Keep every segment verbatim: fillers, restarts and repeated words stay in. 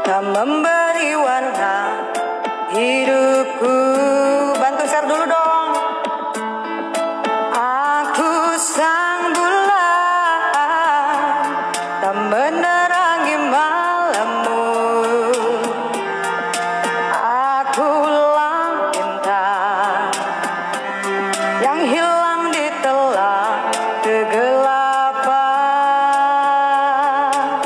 tak memberi warna hidupku. Bantu share dulu dong. Aku sang bulan, tak menerangi malammu. Aku lampu bintang yang hilang di telah kegelapan.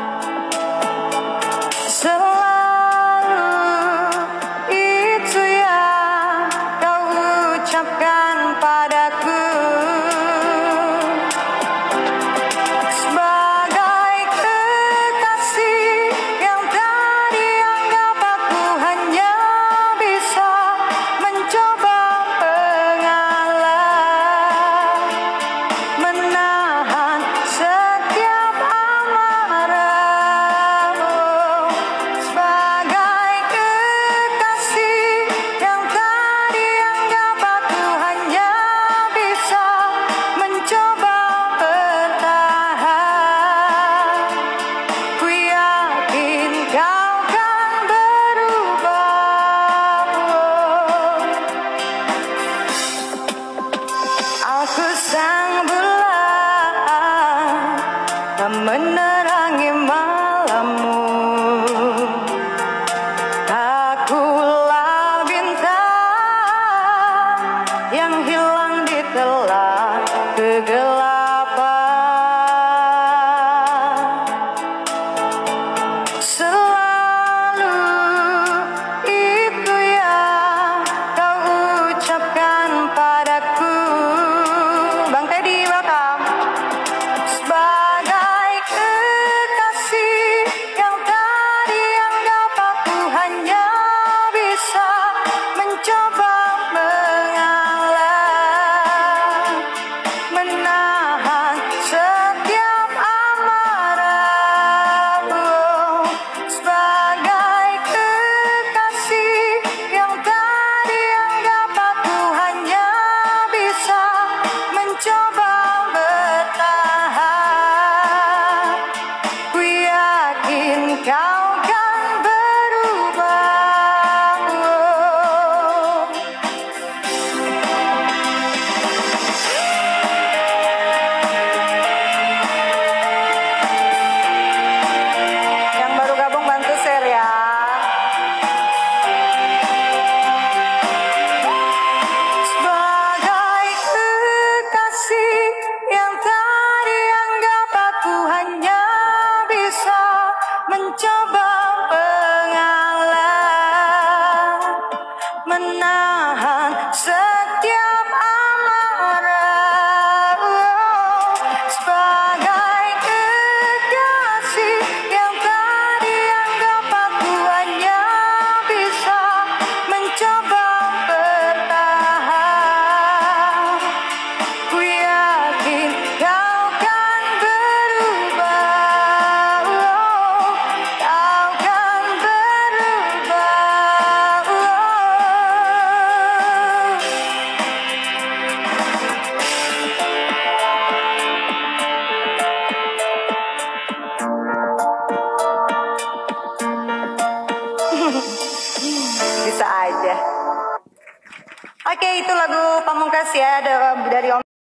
Selalu itu yang kau ucapkan padaku, sebagai kekasih yang tadi anggap aku hanya bisa mencoba mengalah, menahan setiap amarahmu. Sebagai kekasih yang tadi anggap aku hanya bisa mencoba bertahan, ku yakin kau kan berubah. Aku sang bulan, tak menerangi malammu. Akulah bintang yang hilang di telah kegelapan. Selalu itu yang kau ucapkan padaku. Bang Teddy, welcome. Sebagai kekasih yang tadi anggap aku hanya bisa mencoba mengalah, menahan setiap amarahmu. Sebagai kekasih yang tadi anggap aku hanya bisa mencoba bertahan, ku yakin kau kan berubah. Yang baru gabung bantu share ya. Sebagai kekasih yang tadi anggap aku hanya bisa mencoba mengalah, menahan setiap amarah. Sebagai kekasih yang tadi anggap aku hanya bisa mencoba bertahan, ku yakin kau kan berubah. Kau kan berubah. Bisa aja. Oke, itu lagu Pamungkas ya dari Om